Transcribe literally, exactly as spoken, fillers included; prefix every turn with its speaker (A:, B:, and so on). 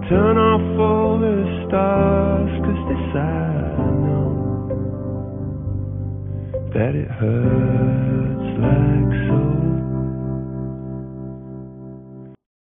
A: Turn off all the stars, 'cause this I know, that it hurts like